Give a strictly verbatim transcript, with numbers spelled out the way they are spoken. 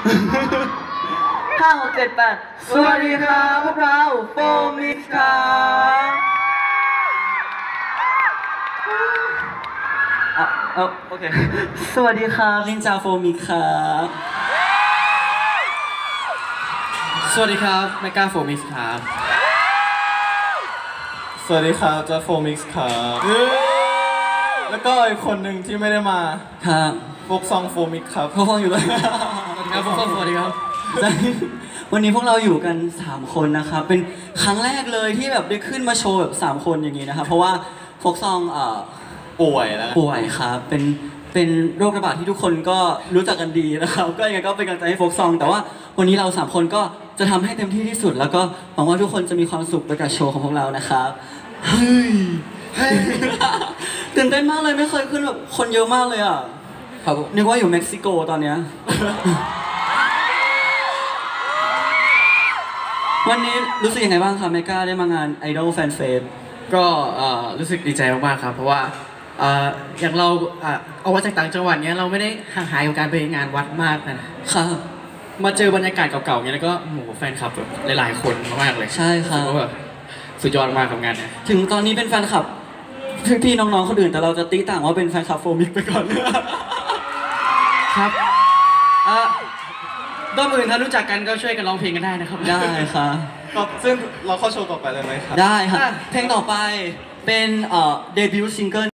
ห้าหกเจ็ดแปดสวัสดีครับพวกเราโฟมิกครับอ่ะเอาโอเคสวัสดีครับนินจาโฟมิกครับสวัสดีครับเมกาโฟมิกครับสวัสดีครับจะโฟมิกส์ครับแล้วก็อีกคนหนึ่งที่ไม่ได้มาครับพวกซองโฟมิกครับพวกเราอยู่เลยสวัสดีครับพวกเราสวัสดีครับวันนี้พวกเราอยู่กันสามคนนะครับเป็นครั้งแรกเลยที่แบบได้ขึ้นมาโชว์แบบสามคนอย่างนี้นะครับเพราะว่าโฟกซองเอ่อป่วยแล้วป่วยครับเป็นเป็นโรคระบาดที่ทุกคนก็รู้จักกันดีนะครับก็ยังไงก็เป็นกำลังใจให้โฟกซองแต่ว่าวันนี้เราสามคนก็จะทำให้เต็มที่ที่สุดแล้วก็หวังว่าทุกคนจะมีความสุขไปกับโชว์ของพวกเรานะครับเฮ้ยตื่นเต้นมากเลยไม่เคยขึ้นแบบคนเยอะมากเลยอ่ะครับนึกว่าอยู่เม็กซิโกตอนเนี้ยวันนี้รู้สึกยังไงบ้างครับเมก้าได้มางาน Idol Fan Fest ก็รู้สึกดีใจมากๆครับเพราะว่าอย่างเราเอาว่าจากต่างจังหวัดเนี้ยเราไม่ได้ห่างหายกับการไปงานวัดมากนะครับมาเจอบรรยากาศเก่าๆเนี้ยแล้วก็โหแฟนคลับแบบหลายๆคนมากๆเลยใช่ครับแบบสุดยอดมากกับงานนี้ถึงตอนนี้เป็นแฟนคลับพี่ๆน้องๆคนอื่นแต่เราจะตีต่างว่าเป็นแฟนคลับโฟมิกไปก่อนครับด้อมอื่นถ้ารู้จักกันก็ช่วยกันร้องเพลงกันได้นะครับได้ค่ะซึ่งเราเข้าโชว์ต่อไปเลยไหมครับได้ครับเพลงต่อไปเป็นเดบิวต์ซิงเกิล